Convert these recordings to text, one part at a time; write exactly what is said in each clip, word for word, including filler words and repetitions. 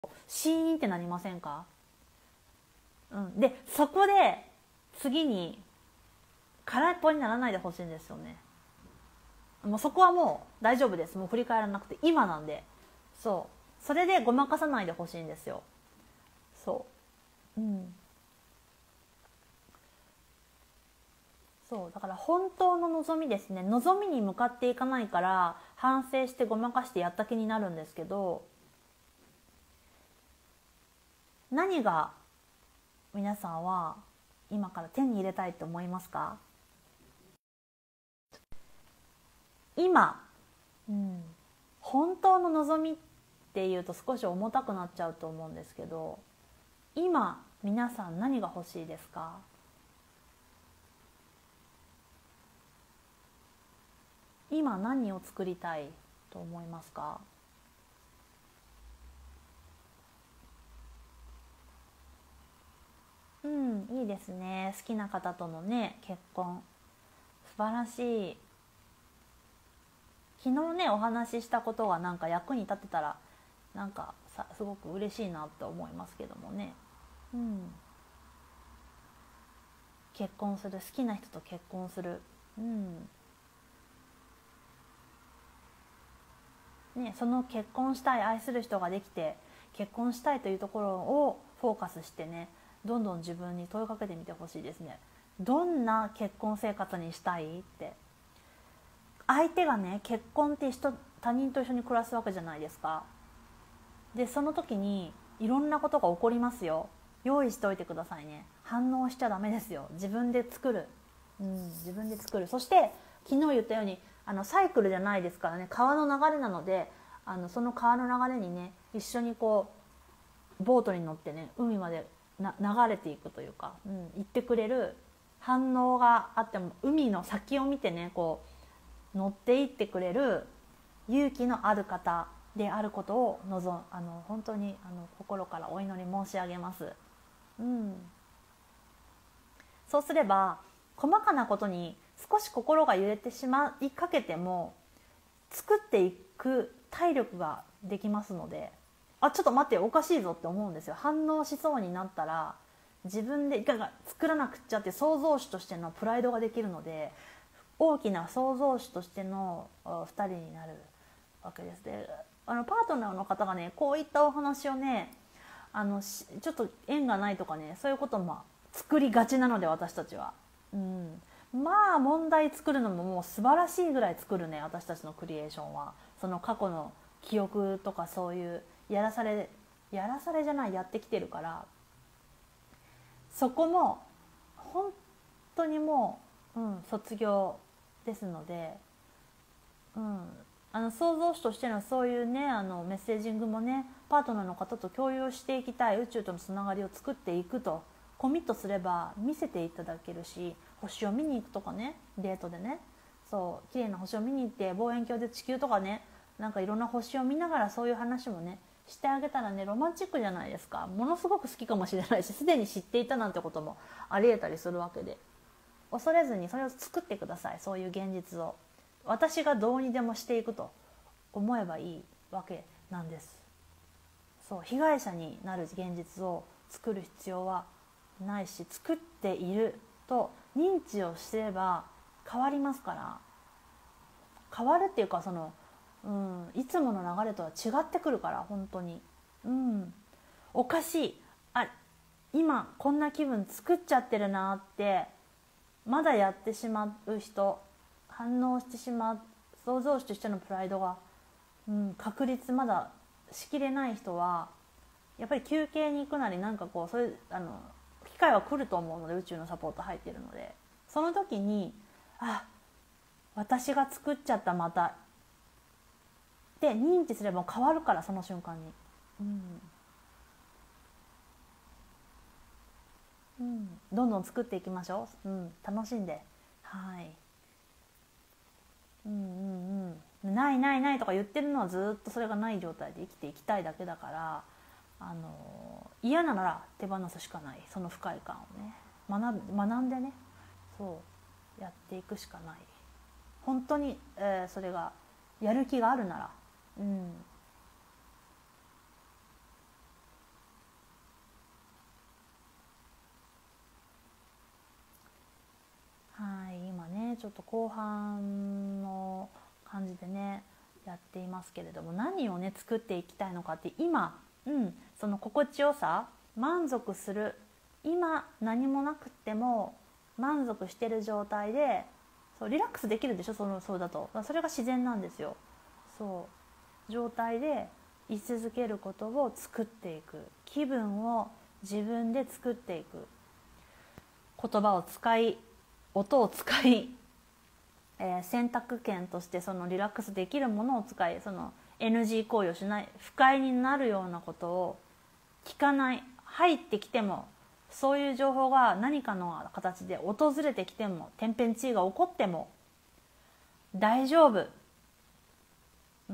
シーンってなりませんか？うん、でそこで次に空っぽにならないでほしいんですよね。もうそこはもう大丈夫です。もう振り返らなくて今なんで、そうそれでごまかさないでほしいんですよ。そう、うん、そうだから本当の望みですね。望みに向かっていかないから反省してごまかしてやった気になるんですけど、何が皆さんは今から手に入れたいと思いますか？今、うん、本当の望みっていうと少し重たくなっちゃうと思うんですけど、今皆さん何が欲しいですか？今何を作りたいと思いますか？うん、いいですね。好きな方とのね結婚、素晴らしい。昨日ねお話ししたことがなんか役に立ってたらなんかさすごく嬉しいなと思いますけどもね。うん、結婚する、好きな人と結婚する、うんね、その結婚したい、愛する人ができて結婚したいというところをフォーカスしてね、どんどん自分に問いかけてみてほしいですね。どんな結婚生活にしたいって。相手がね、結婚って人他人と一緒に暮らすわけじゃないですか。でその時にいろんなことが起こりますよ。用意しておいてくださいね。反応しちゃダメですよ。自分で作る、うん、自分で作る。そして昨日言ったようにあのサイクルじゃないですからね、川の流れなので、あのその川の流れにね一緒にこうボートに乗ってね海までな流れていくというか、うん、行ってくれる。反応があっても海の先を見てねこう乗っていってくれる勇気のある方であることを望あの本当にあの心からお祈り申し上げます。うん、そうすれば細かなことに少し心が揺れてしまいかけても作っていく体力ができますので、あ、ちょっと待っておかしいぞって思うんですよ。反応しそうになったら自分でいかが作らなくっちゃって創造主としてのプライドができるので、大きな創造主としてのふたりになるわけです。であのパートナーの方がねこういったお話をねあのちょっと縁がないとかね、そういうことも作りがちなので私たちは、うん、まあ問題作るのももう素晴らしいぐらい作るね。私たちのクリエーションはその過去の記憶とかそういうやらされやらされじゃないやってきてるから、そこも本当にもう、うん、卒業ですので、うん、あの創造主としてのそういうねあのメッセージングもねパートナーの方と共有していきたい、宇宙とのつながりを作っていくとコミットすれば見せていただけるし、星を見に行くとかね、デートでね、そう綺麗な星を見に行って望遠鏡で地球とかね、なんかいろんな星を見ながらそういう話もねしてあげたらねロマンチックじゃないですか。ものすごく好きかもしれないし、すでに知っていたなんてこともありえたりするわけで、恐れずにそれを作ってください。そういう現実を私がどうにでもしていくと思えばいいわけなんです。そう、被害者になる現実を作る必要はないし、作っていると認知をしてれば変わりますから。変わるっていうかその、うん、いつもの流れとは違ってくるから本当に、うん、おかしい、あ、今こんな気分作っちゃってるなってまだやってしまう人、反応してしまう創造主としてのプライドが、うん、確率まだしきれない人はやっぱり休憩に行くなりなんかこうそういうあの機会は来ると思うので、宇宙のサポート入ってるので、その時にあ、私が作っちゃったまたって認知すれば変わるから、その瞬間に、うんうん、どんどん作っていきましょう、うん、楽しんで、はい、うんうんうん、ないないないとか言ってるのはずっとそれがない状態で生きていきたいだけだから、あの嫌なら手放すしかない。その不快感をね学学んでね、そうやっていくしかない。本当に、えーそれがやる気があるなら、うんちょっと後半の感じでねやっていますけれども、何をね作っていきたいのかって今、うん、その心地よさ、満足する、今何もなくっても満足してる状態でそうリラックスできるでしょ、そのそうだとそれが自然なんですよ。そう状態で居続けることを作っていく、気分を自分で作っていく、言葉を使い音を使い、えー、選択権としてそのリラックスできるものを使い、その エヌジー 行為をしない、不快になるようなことを聞かない、入ってきてもそういう情報が何かの形で訪れてきても、天変地異が起こっても大丈夫、うん、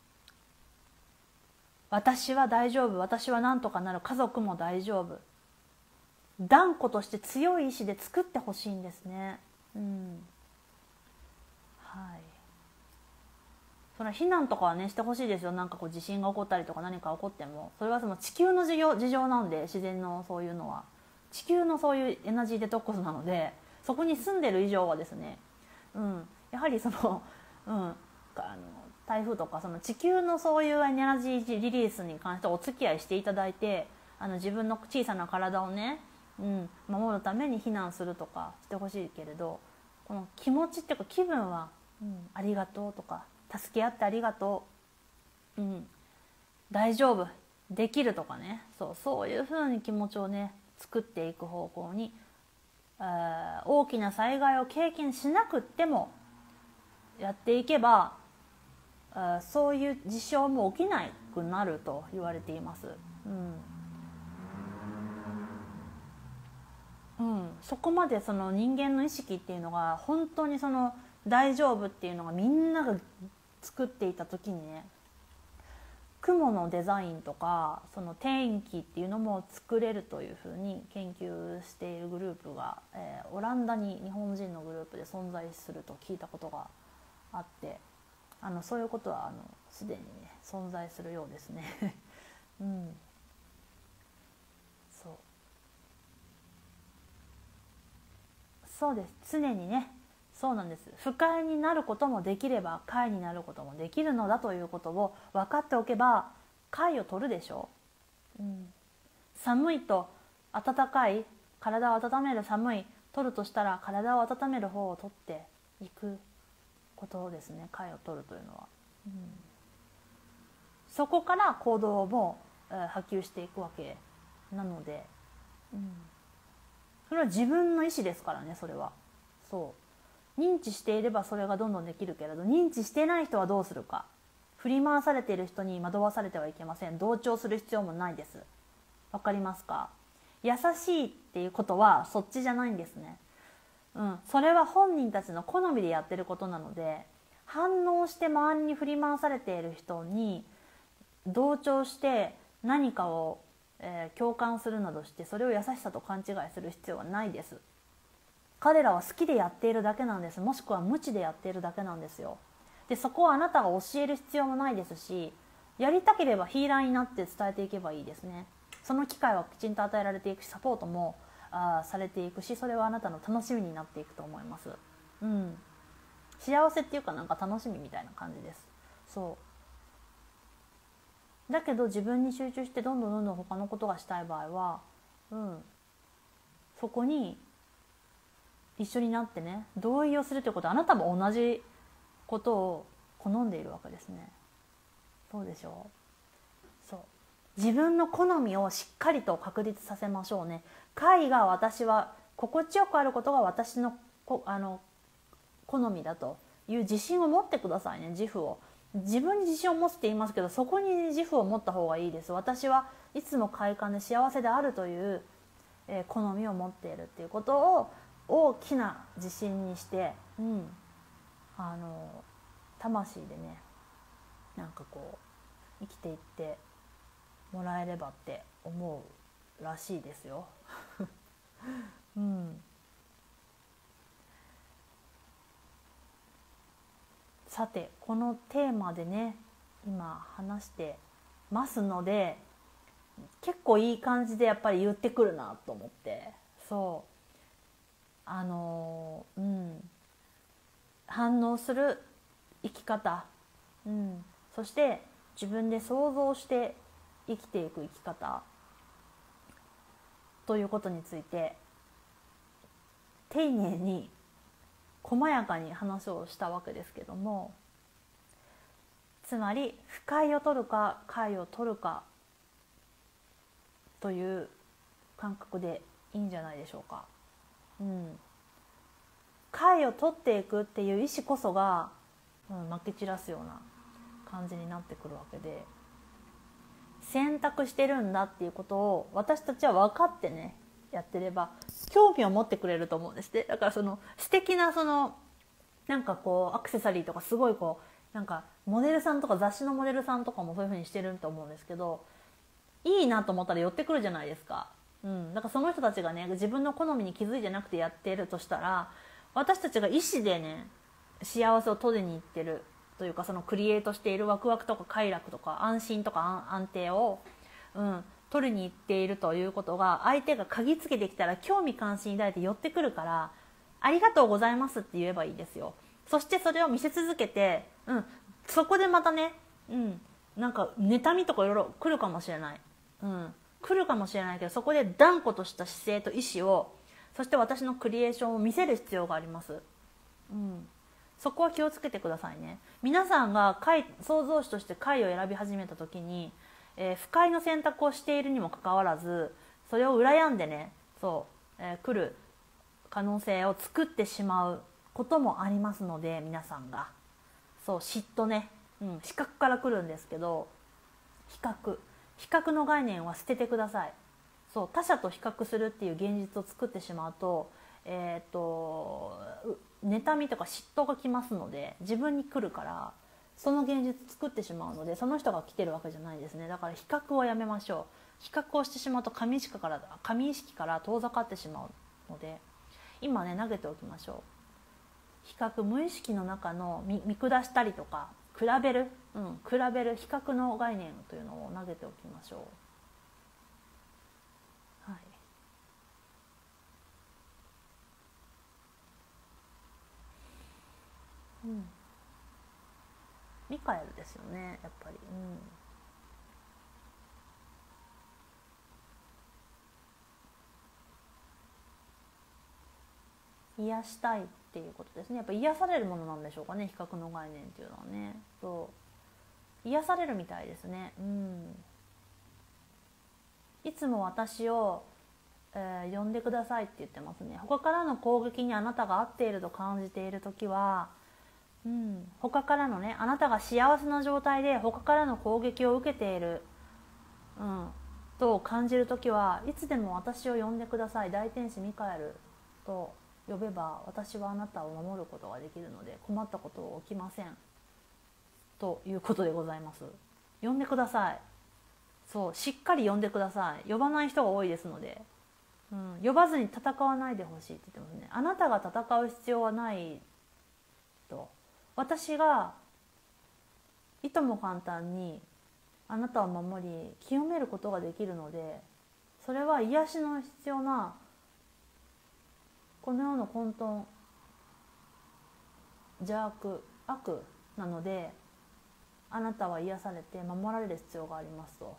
私は大丈夫、私はなんとかなる、家族も大丈夫、断固として強い意志で作ってほしいんですね。うん、はい。それは避難とかはねしてほしいですよ。なんかこう地震が起こったりとか何か起こっても、それはその地球の事情、事情なんで、自然のそういうのは地球のそういうエナジーデトックスなので、そこに住んでる以上はですね、うん、やはりその、うん、あの台風とかその地球のそういうエナジーリリースに関してお付き合いしていただいて、あの自分の小さな体をね、うん、守るために避難するとかしてほしいけれど、この気持ちっていうか気分は、うん、ありがとうとか、助け合ってありがとう、うん、大丈夫、できるとかね、そう、そういうふうに気持ちをね作っていく方向に、大きな災害を経験しなくってもやっていけば、そういう事象も起きなくなると言われています。うんうん、そこまでその人間の意識っていうのが本当にその大丈夫っていうのがみんなが作っていた時にね、雲のデザインとかその天気っていうのも作れるというふうに研究しているグループが、えー、オランダに日本人のグループで存在すると聞いたことがあって、あのそういうことはあのすでにね存在するようですね。うん、そうそうです、常にね、そうなんです。不快になることもできれば快になることもできるのだということを分かっておけば快を取るでしょう、うん、寒いと暖かい、体を温める寒い取るとしたら体を温める方を取っていくことですね、快を取るというのは、うん、そこから行動も、えー、波及していくわけなので、うん、それは自分の意思ですからね。それはそう認知していればそれがどんどんできるけれど、認知していない人はどうするか。振り回されている人に惑わされてはいけません。同調する必要もないです。わかりますか？優しいっていうことはそっちじゃないんですね。うん、それは本人たちの好みでやってることなので、反応して周りに振り回されている人に同調して何かを、えー、共感するなどしてそれを優しさと勘違いする必要はないです。彼らは好きでやっているだけなんです。もしくは無知でやっているだけなんですよ。でそこはあなたが教える必要もないですし、やりたければヒーラーになって伝えていけばいいですね。その機会はきちんと与えられていくし、サポートもあされていくし、それはあなたの楽しみになっていくと思います。うん、幸せっていうかなんか楽しみみたいな感じです。そうだけど自分に集中してどんどんどんどん他のことがしたい場合は、うん、そこに一緒になってね、同意をするということはあなたも同じことを好んでいるわけですね。そうでしょう。そう自分の好みをしっかりと確立させましょうね。快が私は心地よくあることが私のこあの好みだという自信を持ってくださいね。自負を、自分に自信を持つって言いますけど、そこに自負を持った方がいいです。私はいつも快感で幸せであるという、えー、好みを持っているっていうことを大きな自信にして、うん、あの魂でね、なんかこう生きていってもらえればって思うらしいですよ。うん、さてこのテーマでね今話してますので、結構いい感じでやっぱり言ってくるなと思って、そうあのうん反応する生き方、うん、そして自分で想像して生きていく生き方ということについて丁寧に細やかに話をしたわけですけども、つまり不快を取るか快を取るかという感覚でいいんじゃないでしょうか。うん、快を取っていくっていう意思こそが、うん、まき散らすような感じになってくるわけで、選択してるんだっていうことを私たちは分かってねやってれば興味を持ってくれると思うんですね。だからその素敵なそのなんかこうアクセサリーとかすごいこうなんかモデルさんとか雑誌のモデルさんとかもそういう風にしてると思うんですけど、いいなと思ったら寄ってくるじゃないですか。うん、だからその人たちがね自分の好みに気づいてなくてやっているとしたら、私たちが意思でね幸せを取りに行ってるというか、そのクリエイトしているワクワクとか快楽とか安心とか安定を、うん、取りに行っているということが相手が嗅ぎつけてきたら興味関心抱いて寄ってくるから、ありがとうございますって言えばいいですよ。そしてそれを見せ続けて、うん、そこでまたね、うん、なんか妬みとかいろいろ来るかもしれない、うん、来るかもしれないけど、そこで断固とした姿勢と意志を、そして私のクリエーションを見せる必要があります。うん、そこは気をつけてくださいね。皆さんが快創造主として快を選び始めた時に、えー、不快の選択をしているにもかかわらず、それを羨んでね、そう、えー、来る可能性を作ってしまうこともありますので、皆さんがそう嫉妬ね、うん、視覚から来るんですけど、比較比較の概念は捨ててください。そう他者と比較するっていう現実を作ってしまうと、えー、と妬みとか嫉妬が来ますので、自分に来るからその現実作ってしまうので、その人が来てるわけじゃないですね。だから比較をやめましょう。比較をしてしまうと神意識から神意識から遠ざかってしまうので、今ね投げておきましょう。比較、無意識の中の 見, 見下したりとか比べる、うん、比べる比較の概念というのを投げておきましょう。はい、うん、ミカエルですよね、やっぱり。うん、癒したいっていうことですね。やっぱ癒されるものなんでしょうかね、比較の概念っていうのはね。そう癒されるみたいですね。うん、いつも私を、えー、呼んでくださいって言ってますね。他からの攻撃にあなたが合っていると感じているときは、うん、他からのね、あなたが幸せな状態で他からの攻撃を受けている、うん、と感じるときは、いつでも私を呼んでください、大天使ミカエルと呼べば私はあなたを守ることができるので困ったこと起きませんということでございます。呼んでください。そうしっかり呼んでください。呼ばない人が多いですので、うん、呼ばずに戦わないでほしいって言ってますね。あなたが戦う必要はないと、私がいとも簡単にあなたを守り清めることができるので、それは癒しの必要なこの世の混沌邪悪悪なので、あなたは癒されて守られる必要がありますと、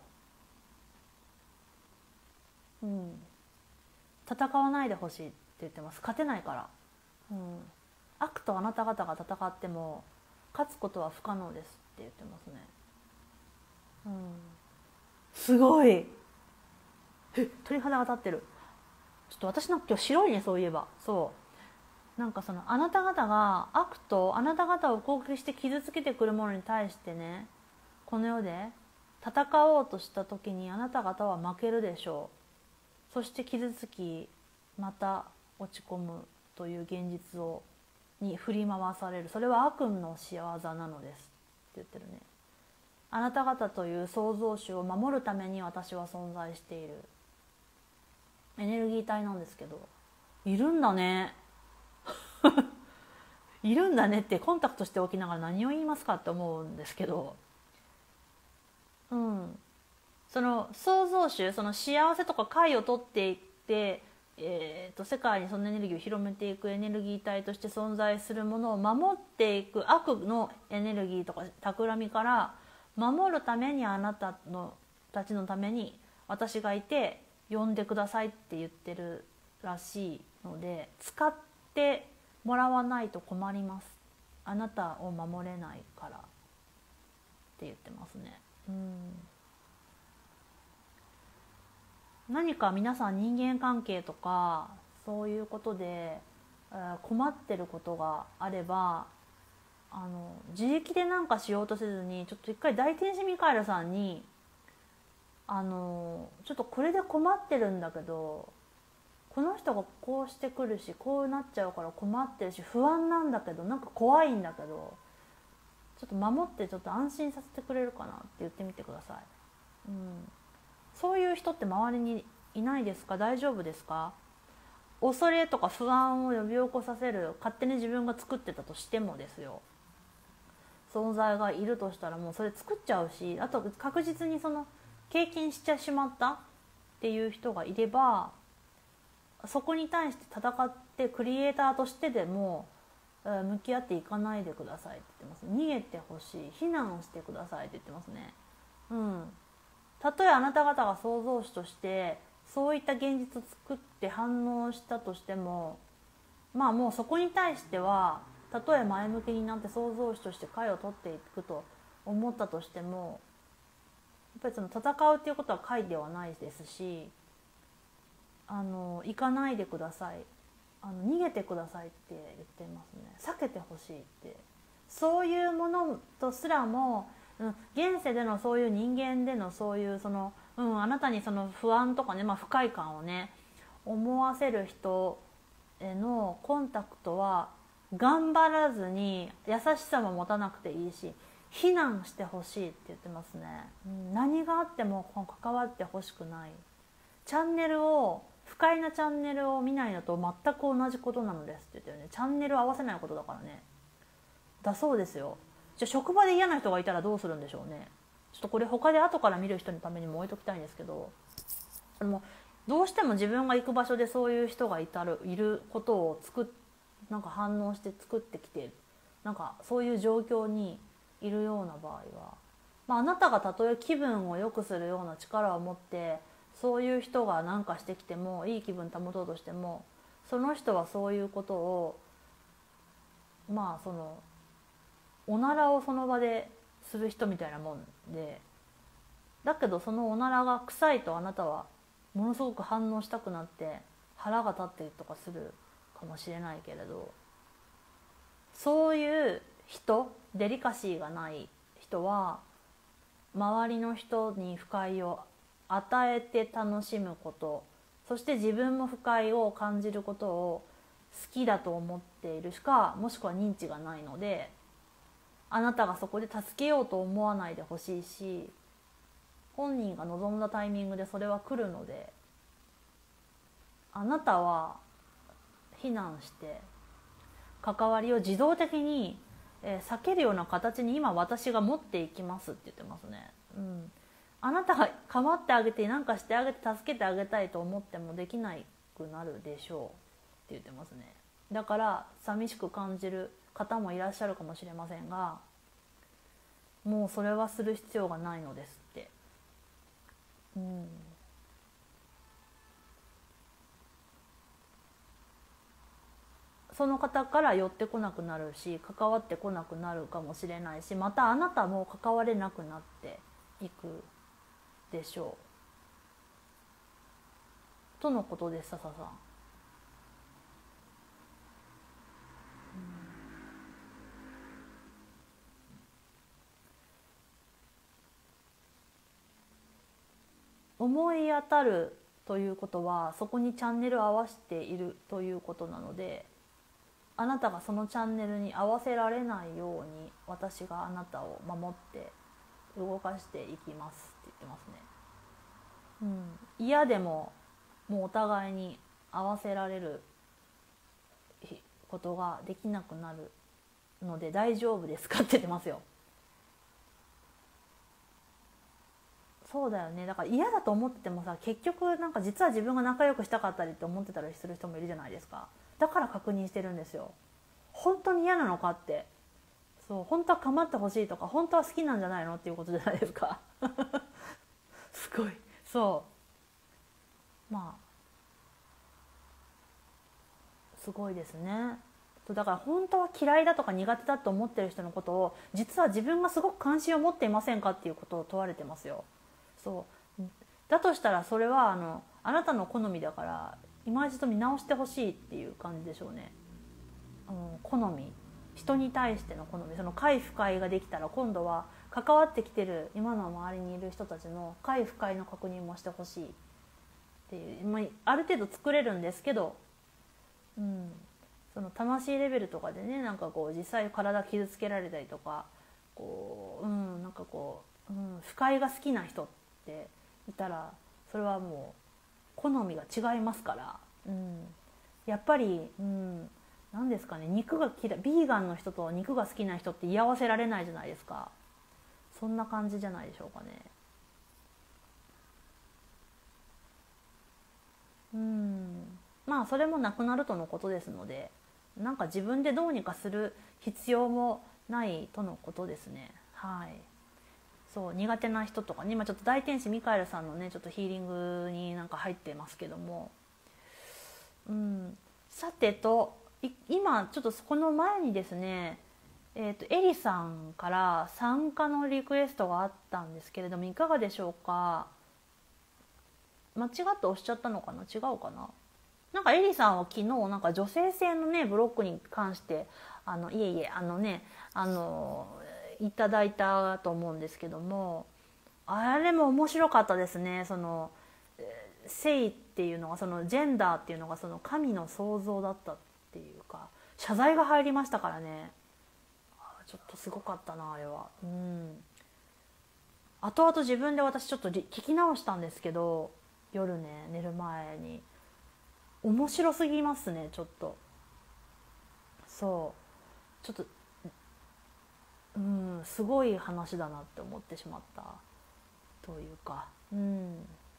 うん、戦わないでほしいって言ってます。勝てないから、うん、悪とあなた方が戦っても勝つことは不可能ですって言ってますね。うん、すごい、え鳥肌が立ってる。ちょっと私の今日白いね、そういえば。そうなんかそのあなた方が悪とあなた方を攻撃して傷つけてくるものに対してね、この世で戦おうとした時にあなた方は負けるでしょう。そして傷つきまた落ち込むという現実をに振り回される。それは悪の仕業なのですって言ってるね。あなた方という創造主を守るために私は存在しているエネルギー体なんですけど、いるんだねいるんだねってコンタクトしておきながら何を言いますかって思うんですけど、うんその創造主、その幸せとか快を取っていってえー、と世界にそのエネルギーを広めていくエネルギー体として存在するものを守っていく、悪のエネルギーとか企みから守るために、あなたのたちのために私がいて呼んでくださいって言ってるらしいので、使ってもらわないと困ります、あなたを守れないからって言ってますね。うん、何か皆さん人間関係とかそういうことで困ってることがあれば、あの自力で何かしようとせずに、ちょっと一回大天使ミカエルさんにあのちょっとこれで困ってるんだけど、この人がこうしてくるしこうなっちゃうから困ってるし不安なんだけど、なんか怖いんだけど、ちょっと守ってちょっと安心させてくれるかなって言ってみてください。うん、そういう人って周りにいないですか？大丈夫ですか？恐れとか不安を呼び起こさせる、勝手に自分が作ってたとしてもですよ、存在がいるとしたらもうそれ作っちゃうし、あと確実にその経験してしまったっていう人がいれば、そこに対して戦ってクリエイターとしてでも向き合っていかないでくださいって言ってます。逃げてほしい、避難してくださいって言ってますね。うん、たとえあなた方が創造主としてそういった現実を作って反応したとしても、まあもうそこに対してはたとえ前向きになって創造主として解を取っていくと思ったとしても、やっぱりその戦うっていうことは解ではないですし、あの行かないでください、あの逃げてくださいって言ってますね。避けてほしいって、そういうものとすらも、うん、現世でのそういう人間でのそういうその、うん、あなたにその不安とかね、まあ、不快感をね思わせる人へのコンタクトは頑張らずに優しさも持たなくていいし、避難してほしいって言ってますね。うん、何があっても関わってほしくない、チャンネルを不快なチャンネルを見ないのと全く同じことなのですって言ってるね。チャンネルを合わせないことだからね。だそうですよ。じゃあ職場で嫌な人がいたらどうするんでしょうね。ちょっとこれ他で後から見る人のためにも置いときたいんですけど、あのどうしても自分が行く場所でそういう人がいたるいることを作っなんか反応して作ってきて、なんかそういう状況にいるような場合は、まあ、あなたがたとえ気分を良くするような力を持ってそういう人が何かしてきてもいい気分保とうとしても、その人はそういうことをまあそのおならをその場でする人みたいなもんで、だけどそのおならが臭いとあなたはものすごく反応したくなって腹が立ってるとかするかもしれないけれど、そういう人、デリカシーがない人は周りの人に不快を与えて楽しむこと、そして自分も不快を感じることを好きだと思っているしか、もしくは認知がないので、あなたがそこで助けようと思わないでほしいし、本人が望んだタイミングでそれは来るので、あなたは避難して関わりを自動的に避けるような形に今私が持っていきますって言ってますね。うん、あなたが構ってあげて何かしてあげて助けてあげたいと思ってもできなくなるでしょうって言ってますね。だから寂しく感じる方もいらっしゃるかもしれませんが、もうそれはする必要がないのですって。うん、その方から寄ってこなくなるし関わってこなくなるかもしれないし、またあなたも関われなくなっていくでしょうとのことです。笹さん、うん、思い当たるということはそこにチャンネルを合わせているということなので、あなたがそのチャンネルに合わせられないように私があなたを守って動かしていきますって言ってますね。うん、嫌でももうお互いに合わせられることができなくなるので大丈夫ですかって言ってますよ。 そうだよね。だから嫌だと思っててもさ、結局なんか実は自分が仲良くしたかったりって思ってたりする人もいるじゃないですか。だから確認してるんですよ。本当に嫌なのかって。そう、本当は構ってほしいとか本当は好きなんじゃないのっていうことじゃないですか。すごい。そうまあすごいですね。だから本当は嫌いだとか苦手だと思ってる人のことを実は自分がすごく関心を持っていませんかっていうことを問われてますよ。そうだとしたらそれはあのあなたの好みだから今一度見直してほしいっていう感じでしょうね。あの好み、人に対しての好み、その快不快ができたら今度は関わってきてる今の周りにいる人たちの快不快の確認もしてほしいっていう、まあ、ある程度作れるんですけど、うん、その魂レベルとかでね、なんかこう実際体傷つけられたりとか、こう、うん、なんかこう、うん、不快が好きな人っていたらそれはもう好みが違いますから、うん、やっぱり、うん、なんですかね、肉が嫌い、ビーガンの人と肉が好きな人って居合わせられないじゃないですか。そんな感じじゃないでしょうかね。うん、まあそれもなくなるとのことですので、なんか自分でどうにかする必要もないとのことですね。はい。そう、苦手な人とかね、今ちょっと大天使ミカエルさんのねちょっとヒーリングになんか入ってますけども、うん、さてと今ちょっとこの前にですね、えーと、エリさんから参加のリクエストがあったんですけれども、いかがでしょうか。間違って押しちゃったのかな、違うかな。なんかエリさんは昨日なんか女性性のねブロックに関してあのいえいえあのねあのいただいたと思うんですけども、あれも面白かったですね。その性っていうのが、そのジェンダーっていうのがその神の創造だったっていうか、謝罪が入りましたからね。ちょっとすごかったなあれは。うん。後々自分で私ちょっと聞き直したんですけど、夜ね寝る前に面白すぎますねちょっと。そうちょっと、うん、すごい話だなって思ってしまったというか、うん。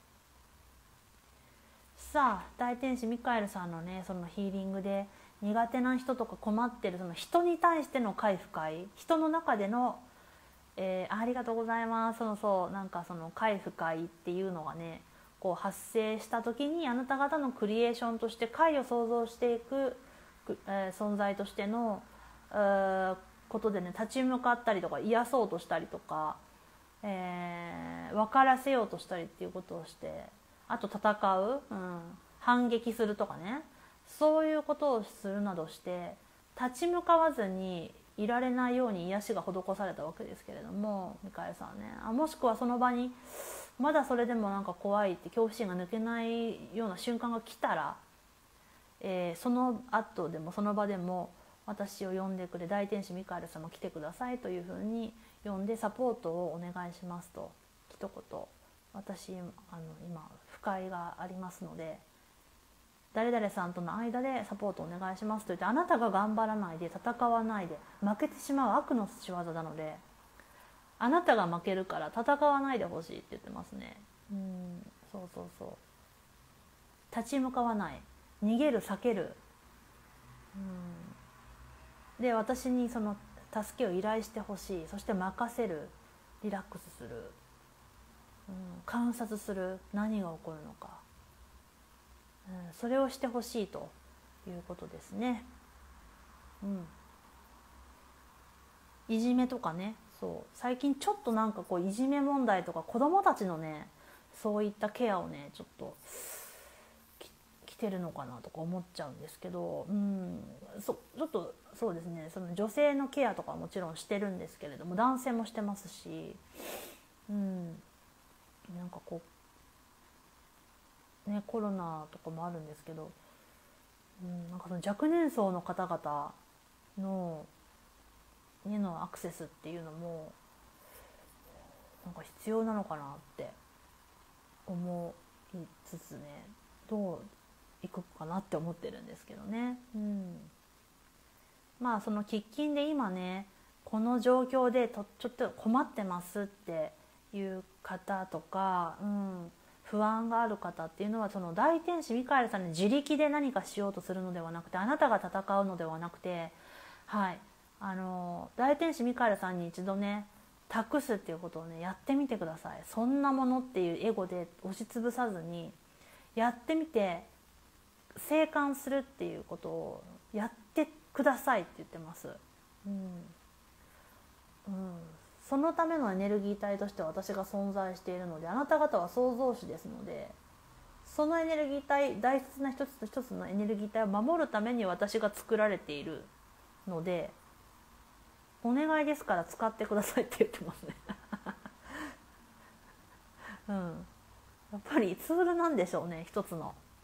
さあ大天使ミカエルさんのねそのヒーリングで苦手な人とか困ってるその人に対しての快不快、人の中での、えー、ありがとうございます、そのそうなんかその快不快っていうのがねこう発生した時に、あなた方のクリエーションとして快を創造していく、えー、存在としての、えー、ことでね立ち向かったりとか癒そうとしたりとか、えー、分からせようとしたりっていうことをして、あと戦う、うん、反撃するとかね、そういうことをするなどして立ち向かわずにいられないように癒しが施されたわけですけれども、ミカエルさんね、あもしくはその場にまだそれでもなんか怖いって恐怖心が抜けないような瞬間が来たら、えー、その後でもその場でも私を呼んでくれ、大天使ミカエル様来てくださいというふうに呼んでサポートをお願いしますと一言、私あの今不快がありますので誰々さんとの間でサポートお願いしますと言って、あなたが頑張らないで戦わないで負けてしまう悪の仕業なので、あなたが負けるから戦わないでほしいって言ってますね。うん、そうそうそう、立ち向かわない、逃げる、避ける、うん、で私にその助けを依頼してほしい、そして任せる、リラックスする、うん、観察する、何が起こるのか、うん、それをしてほしいということですね。うん、いじめとかね、そう最近ちょっとなんかこういじめ問題とか子どもたちのねそういったケアをねちょっとき来てるのかなとか思っちゃうんですけど、うん、そちょっとそうですね、その女性のケアとかはもちろんしてるんですけれども男性もしてますし、うん、なんかこうねコロナとかもあるんですけど、うん、なんかその若年層の方々のへのアクセスっていうのもなんか必要なのかなって思いつつね、どういくかなって思ってるんですけどね。うん、まあその喫緊で今ねこの状況でとちょっと困ってますっていう方とか、うん、不安がある方っていうのは、その大天使ミカエルさんに自力で何かしようとするのではなくて、あなたが戦うのではなくて、はい、あの大天使ミカエルさんに一度ね託すっていうことをねやってみてください。そんなものっていうエゴで押しつぶさずにやってみて、静観するっていうことをやってくださいって言ってます。うんうん、そのためのエネルギー体として私が存在しているので、あなた方は創造主ですので、そのエネルギー体、大切な一つ一つのエネルギー体を守るために私が作られているので、お願いですから使ってくださいって言ってますね、うん、やっぱりツールなんでしょうね、一つの、うん、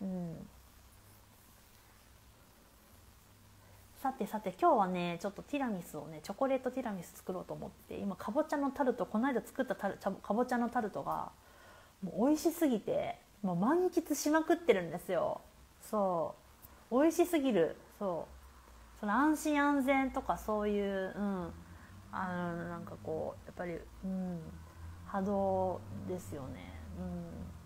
さてさて今日はねちょっとティラミスをねチョコレートティラミス作ろうと思って、今かぼちゃのタルト、この間作ったタルかぼちゃのタルトがもう美味しすぎてもう満喫しまくってるんですよ。そう美味しすぎる。そうその安心安全とかそういう、うん、あのなんかこうやっぱり、うん、波動ですよね、うん、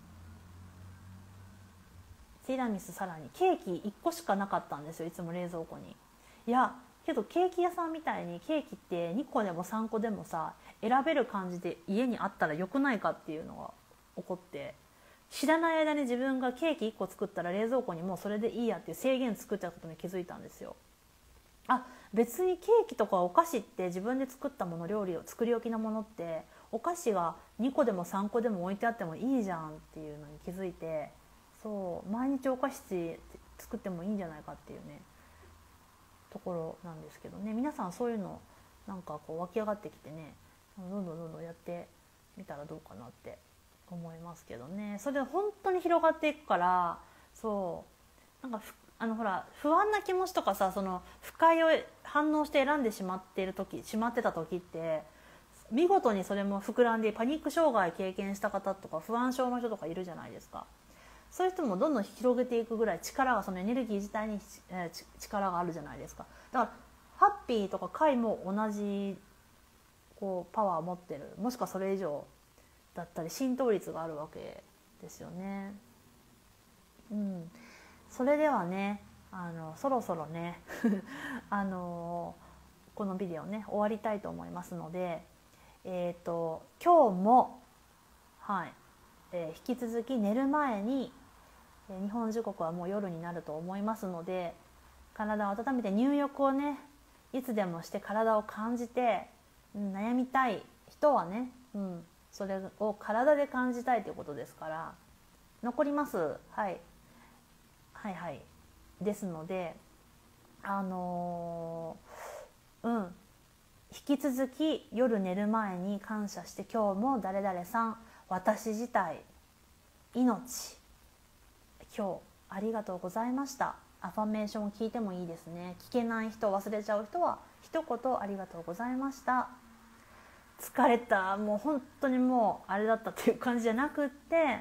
ティラミス、さらにケーキいっこしかなかったんですよ、いつも冷蔵庫に。いやけどケーキ屋さんみたいにケーキってにこでもさんこでもさ選べる感じで家にあったらよくないかっていうのが起こって、知らない間に自分がケーキいっこ作ったら冷蔵庫にもうそれでいいやっていう制限作っちゃったことに気づいたんですよ。あ、別にケーキとかお菓子って自分で作ったもの、料理を作り置きのものってお菓子がにこでもさんこでも置いてあってもいいじゃんっていうのに気づいて、そう毎日お菓子作ってもいいんじゃないかっていうねところなんですけどね。皆さんそういうのなんかこう湧き上がってきてね、どんどんどんどんやってみたらどうかなって思いますけどね。それで本当に広がっていくから、そうなんかあのほら不安な気持ちとかさ、その不快を反応して選んでしまっている時しまってた時って見事にそれも膨らんで、パニック障害経験した方とか不安症の人とかいるじゃないですか。そういう人もどんどん広げていくぐらい力が、そのエネルギー自体に、えー、力があるじゃないですか。だからハッピーとか快も同じこうパワーを持ってる、もしくはそれ以上だったり浸透率があるわけですよね。うん、それではね、あのそろそろねあのこのビデオね終わりたいと思いますので、えーと今日もはい、えー、引き続き寝る前に、えー、日本時刻はもう夜になると思いますので、体を温めて入浴をねいつでもして体を感じて、うん、悩みたい人はね、うん、それを体で感じたいということですから残ります、はい、はいはいですので、あのー、うん引き続き夜寝る前に感謝して、今日も誰々さん、私自体、命、今日ありがとうございました。アファメーションを聞いてもいいですね。聞けない人、忘れちゃう人は一言ありがとうございました。疲れた、もう本当にもうあれだったっていう感じじゃなくって、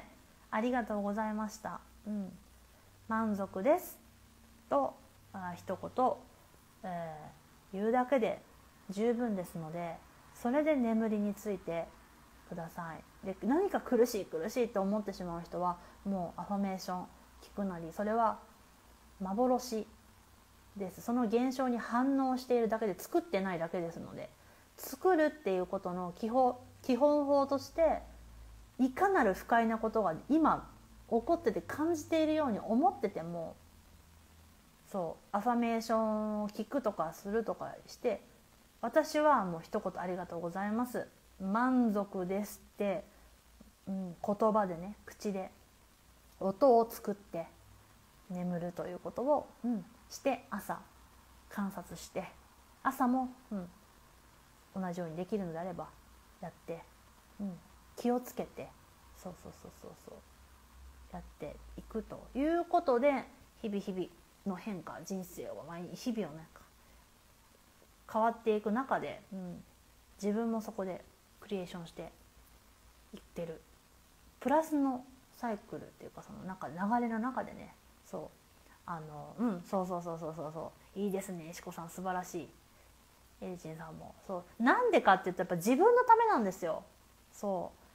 ありがとうございました、うん、満足ですとあ一言、えー、言うだけで十分ですので、それで眠りについてください。で何か苦しい苦しいと思ってしまう人はもうアファメーション聞くなり、それは幻です。その現象に反応しているだけで、作ってないだけですので、作るっていうことの基本、基本法としていかなる不快なことが今起こってて感じているように思ってても、そうアファメーションを聞くとかするとかして、私はもう一言ありがとうございます、満足ですって、うん、言葉でね、口で音を作って眠るということを、うん、して朝観察して、朝も、うん、同じようにできるのであればやって、うん、気をつけて、そうそうそうそうそうやっていくということで、日々日々の変化、人生を毎日日々をなんか変わっていく中で、うん、自分もそこでクリエーションしていってるプラスのサイクルっていうか、その中流れの中でね、そうあのうんそうそうそうそうそうそういいですね、しこさん素晴らしい、エリチンさんもそう、なんでかって言ったらやっぱ自分のためなんですよ。そう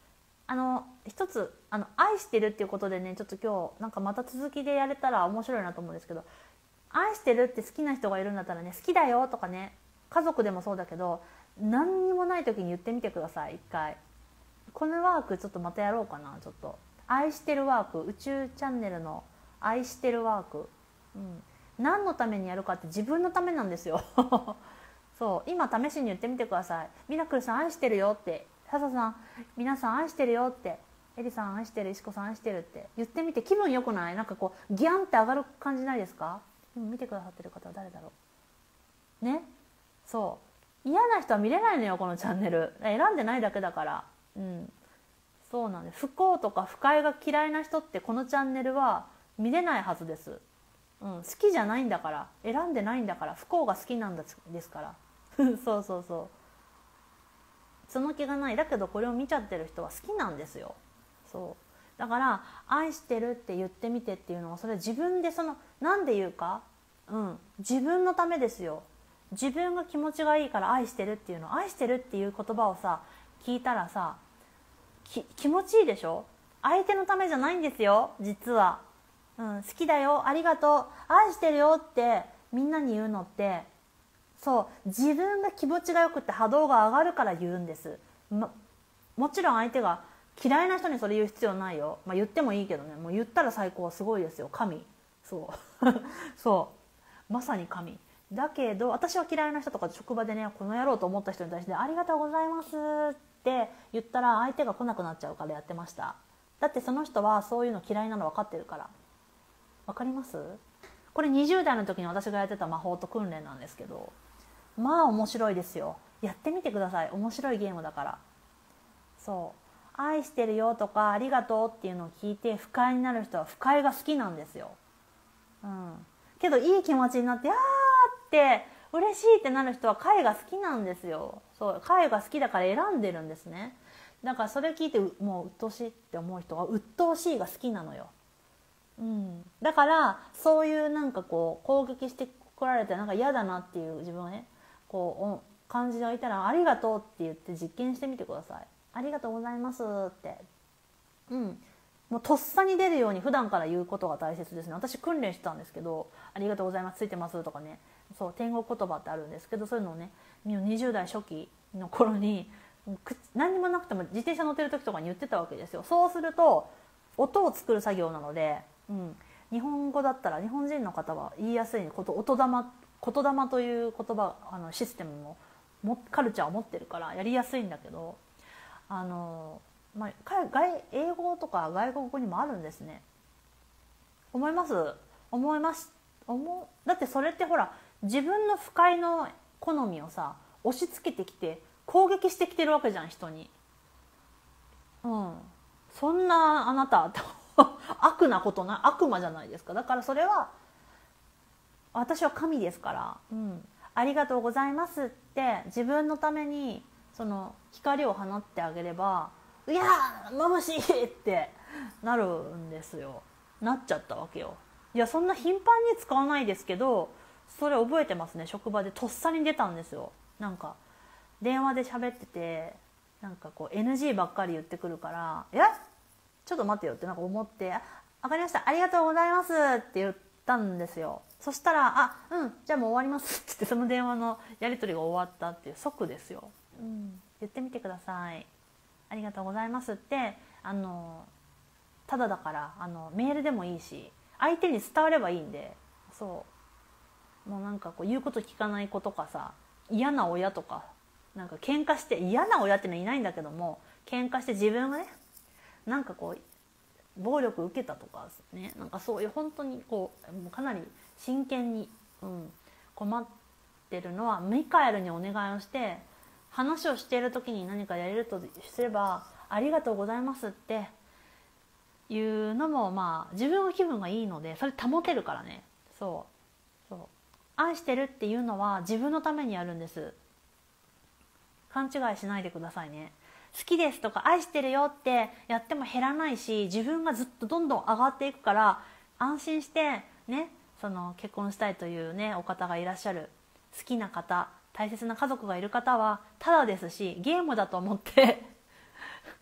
あの一つあの愛してるっていうことでね、ちょっと今日なんかまた続きでやれたら面白いなと思うんですけど、愛してるって好きな人がいるんだったらね、好きだよとかね、家族でもそうだけど何にもない時に言ってみてください。一回このワークちょっとまたやろうかな。ちょっと愛してるワーク、宇宙チャンネルの愛してるワーク、うん、何のためにやるかって自分のためなんですよそう今試しに言ってみてください。ミラクルさん愛してるよって、笹さん皆さん愛してるよって、エリさん愛してる、石子さん愛してるって言ってみて気分良くない？なんかこうギャンって上がる感じないですか？今見てくださってる方は誰だろうね。そう嫌な人は見れないのよこのチャンネル。選んでないだけだから。うん、そうなんです。不幸とか不快が嫌いな人ってこのチャンネルは見れないはずです。うん、好きじゃないんだから、選んでないんだから、不幸が好きなんですからそうそうそう、その気がない。だけどこれを見ちゃってる人は好きなんですよ。そうだから愛してるって言ってみてっていうのは、それ自分でそのなんで言うか、うん、自分のためですよ。自分が気持ちがいいから愛してるっていうの、愛してるっていう言葉をさ聞いたらさ、き気持ちいいでしょ。相手のためじゃないんですよ実は、うん、好きだよ、ありがとう、愛してるよってみんなに言うのって、そう自分が気持ちがよくて波動が上がるから言うんです、ま、もちろん相手が嫌いな人にそれ言う必要ないよ、まあ、言ってもいいけどね、もう言ったら最高、すごいですよ神。そうそうまさに神だけど、私は嫌いな人とか職場でね、この野郎と思った人に対してありがとうございますって言ったら相手が来なくなっちゃうからやってました。だってその人はそういうの嫌いなの分かってるから。分かります？これにじゅう代の時に私がやってた魔法と訓練なんですけど、まあ面白いですよ。やってみてください。面白いゲームだから。そう愛してるよとかありがとうっていうのを聞いて不快になる人は不快が好きなんですよ、うん、けどいい気持ちになってあーって嬉しいってなる人は快が好きなんですよ。そう快が好きだから選んでるんですね。だからそれ聞いてもう鬱陶しいって思う人は鬱陶しいが好きなのよ、うん、だからそういうなんかこう攻撃してこられてなんか嫌だなっていう自分をねこう感じでいたらありがとうって言って実験してみてください。ありがとうございますって、うん、もうとっさに出るように普段から言うことが大切ですね。私訓練してたんですけど、ありがとうございますついてますとかね、そう天国言葉ってあるんですけど、そういうのをねにじゅう代初期の頃に何にもなくても自転車乗ってる時とかに言ってたわけですよ。そうすると音を作る作業なので、うん、日本語だったら日本人の方は言いやすいこと、音玉言霊という言葉あのシステムももカルチャーを持ってるからやりやすいんだけど、あの、まあ、外英語とか外国語にもあるんですね。思います思います思う。だってそれってほら自分の不快の好みをさ押し付けてきて攻撃してきてるわけじゃん人に、うん、そんなあなた悪なことな悪魔じゃないですか。だからそれは私は神ですから、うん、ありがとうございますって自分のためにその光を放ってあげれば、いやー眩しいってなるんですよ。なっちゃったわけよ。いやそんな頻繁に使わないですけど、それ覚えてますね。職場でとっさに出たんですよ。なんか電話で喋っててなんかこう エヌジー ばっかり言ってくるから、いやちょっと待ってよってなんか思って、あ、わかりました、ありがとうございますって言ったんですよ。そしたら、あ、うん、じゃあもう終わりますって言ってその電話のやり取りが終わったっていう即ですよ、うん、言ってみてください。ありがとうございますってあのただだからあのメールでもいいし相手に伝わればいいんで、そうもうなんかこう言うこと聞かない子とかさ、嫌な親とかなんか喧嘩して、嫌な親ってのはいないんだけども喧嘩して自分がねなんかこう暴力受けたとかね、なんかそういう本当にこうもうかなり真剣に、うん、困ってるのはミカエルにお願いをして話をしている時に何かやれるとすればありがとうございますっていうのもまあ自分の気分がいいのでそれ保てるからね。そうそう愛してるっていうのは自分のためにやるんです。勘違いしないでくださいね。好きですとか愛してるよってやっても減らないし自分がずっとどんどん上がっていくから安心してね、その結婚したいというねお方がいらっしゃる、好きな方大切な家族がいる方はただですしゲームだと思って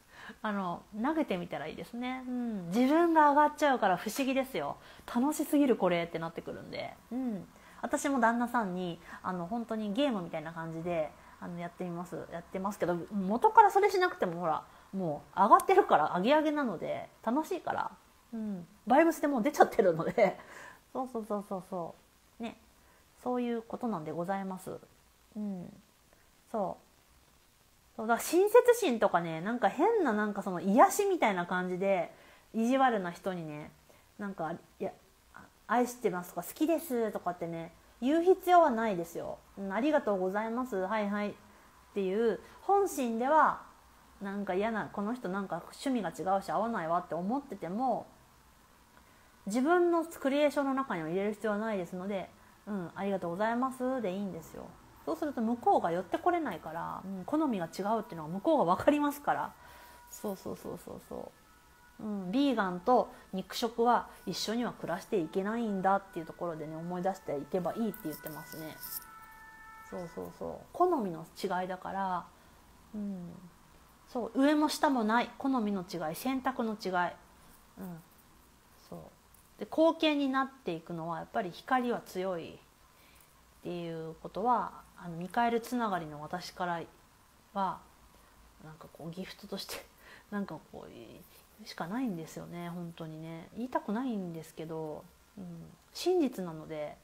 あの投げてみたらいいですね、うん、自分が上がっちゃうから不思議ですよ。楽しすぎるこれってなってくるんで、うん、私も旦那さんにあの本当にゲームみたいな感じであのやってみますやってますけど、元からそれしなくてもほらもう上がってるから上げ上げなので楽しいから、うん、バイブスでもう出ちゃってるのでそうそうそうそうそうね、そういうことなんでございます。うん、そうそうだから親切心とかね、なんか変ななんかその癒しみたいな感じで意地悪な人にね、なんかいや愛してますとか好きですとかってね言う必要はないですよ、うん、ありがとうございますはいはいっていう本心ではなんか嫌な、この人なんか趣味が違うし合わないわって思ってても自分のクリエーションの中には入れる必要はないですので、うん、ありがとうございますでいいんですよ。そうすると向こうが寄ってこれないから、うん、好みが違うっていうのは向こうが分かりますから。そうそうそうそうそう、うん、ビーガンと肉食は一緒には暮らしていけないんだっていうところでね思い出していけばいいって言ってますね。そうそうそう、好みの違いだから、うん、そう上も下もない好みの違い、選択の違い、うん、そうで後見になっていくのはやっぱり光は強いっていうことはあのミカエルつながりの私からはなんかこうギフトとしてなんかこうしかないんですよね。本当にね言いたくないんですけど、うん、真実なので、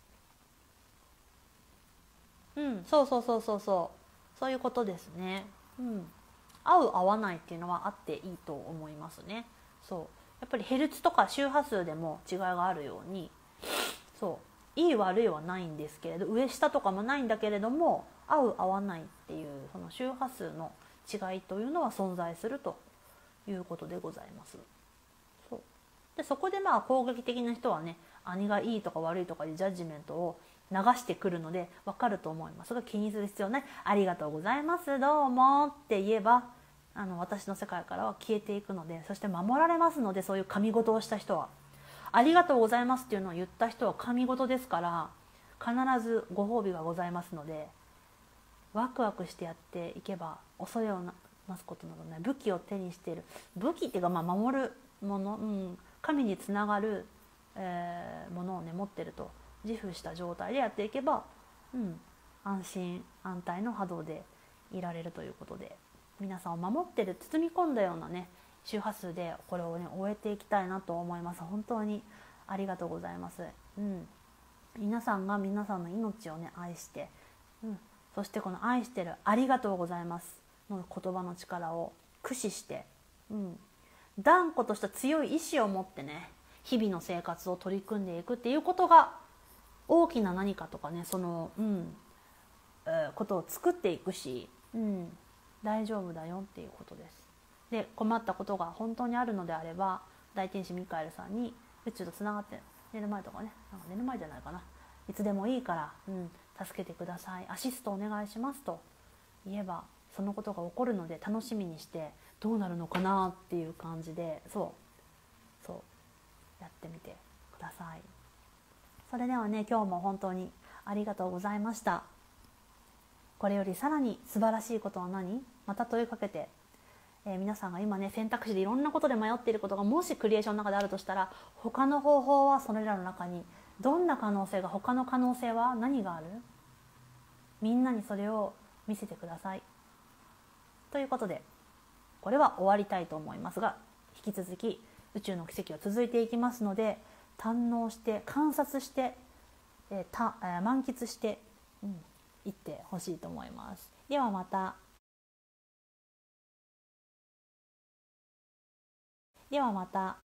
うんそうそうそうそうそうそういうことですね。うん、合う合わないっていうのはあっていいと思いますね。そうやっぱりヘルツとか周波数でも違いがあるように、そういい悪いはないんですけれど、上下とかもないんだけれども合う合わないっていうその周波数の違いというのは存在するということでございます。そうでそこでまあ攻撃的な人はね、兄がいいとか悪いとかでジャッジメントを流してくるので分かると思いますが、気にする必要ない。ありがとうございますどうもって言えばあの私の世界からは消えていくので、そして守られますので、そういう神事をした人はありがとうございますっていうのを言った人は神事ですから、必ずご褒美がございますので、ワクワクしてやっていけば恐れをなすことなどない。武器を手にしている、武器っていうかまあ守るもの、うん、神につながる、えー、ものをね持ってると自負した状態でやっていけば、うん、安心安泰の波動でいられるということで、皆さんを守ってる包み込んだようなね周波数でこれをね終えていきたいなと思います。本当にありがとうございます。うん、皆さんが皆さんの命をね愛して、うん、そしてこの愛してるありがとうございますの言葉の力を駆使して、うん、断固とした強い意志を持ってね日々の生活を取り組んでいくっていうことが大きな何かとかねその、うんえー、ことを作っていくし、うん、大丈夫だよっていうことです。で困ったことが本当にあるのであれば大天使ミカエルさんに宇宙とつながって寝る前とかね、なんか寝る前じゃないかな、いつでもいいから、うん、助けてください、アシストお願いしますと言えばそのことが起こるので、楽しみにしてどうなるのかなっていう感じでそうそうやってみてください。それではね今日も本当にありがとうございました。これよりさらに素晴らしいことは何？また問いかけて、えー、皆さんが今ね選択肢でいろんなことで迷っていることがもしクリエーションの中であるとしたら、他の方法はそれらの中にどんな可能性が、他の可能性は何がある？みんなにそれを見せてくださいということで、これは終わりたいと思いますが、引き続き宇宙の奇跡は続いていきますので、堪能して観察して、えーたえー、満喫して、うん、いってほしいと思います。ではまた。ではまた。